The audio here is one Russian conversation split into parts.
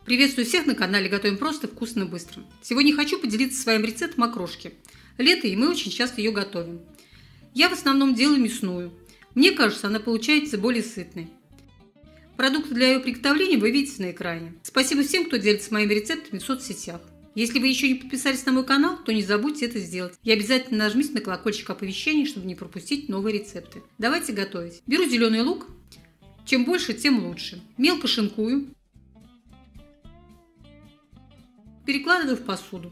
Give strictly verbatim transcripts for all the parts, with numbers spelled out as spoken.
Приветствую всех на канале «Готовим просто, вкусно, быстро». Сегодня хочу поделиться своим рецептом окрошки. Лето, и мы очень часто ее готовим. Я в основном делаю мясную. Мне кажется, она получается более сытной. Продукты для ее приготовления вы видите на экране. Спасибо всем, кто делится моими рецептами в соцсетях. Если вы еще не подписались на мой канал, то не забудьте это сделать. И обязательно нажмите на колокольчик оповещений, чтобы не пропустить новые рецепты. Давайте готовить. Беру зеленый лук. Чем больше, тем лучше. Мелко шинкую. Перекладываю в посуду.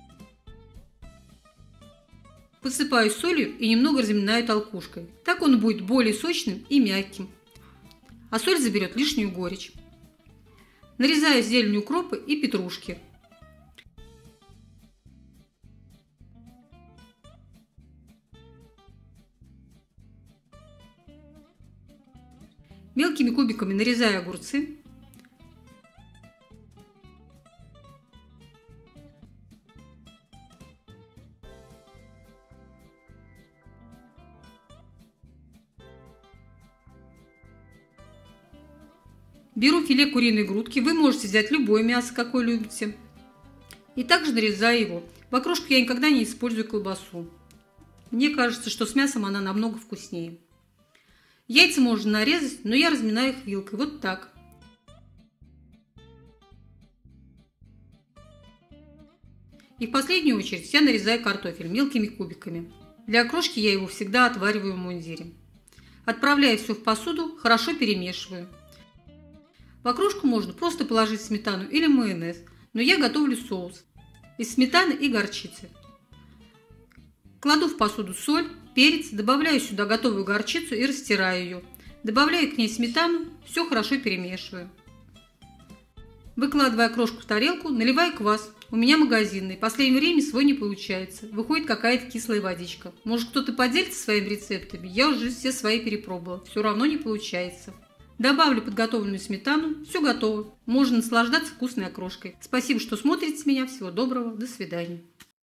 Посыпаю солью и немного разминаю толкушкой. Так он будет более сочным и мягким. А соль заберет лишнюю горечь. Нарезаю зелень укропа и петрушки. Мелкими кубиками нарезаю огурцы. Беру филе куриной грудки, вы можете взять любое мясо, какое любите. И также нарезаю его. В окрошку я никогда не использую колбасу. Мне кажется, что с мясом она намного вкуснее. Яйца можно нарезать, но я разминаю их вилкой, вот так. И в последнюю очередь я нарезаю картофель мелкими кубиками. Для окрошки я его всегда отвариваю в мундире. Отправляю все в посуду, хорошо перемешиваю. В окрошку можно просто положить сметану или майонез, но я готовлю соус из сметаны и горчицы. Кладу в посуду соль, перец, добавляю сюда готовую горчицу и растираю ее. Добавляю к ней сметану, все хорошо перемешиваю. Выкладываю окрошку в тарелку, наливаю квас. У меня магазинный, в последнее время свой не получается. Выходит какая-то кислая водичка. Может, кто-то поделится своими рецептами? Я уже все свои перепробовала, все равно не получается. Добавлю подготовленную сметану, все готово. Можно наслаждаться вкусной окрошкой. Спасибо, что смотрите меня. Всего доброго, до свидания.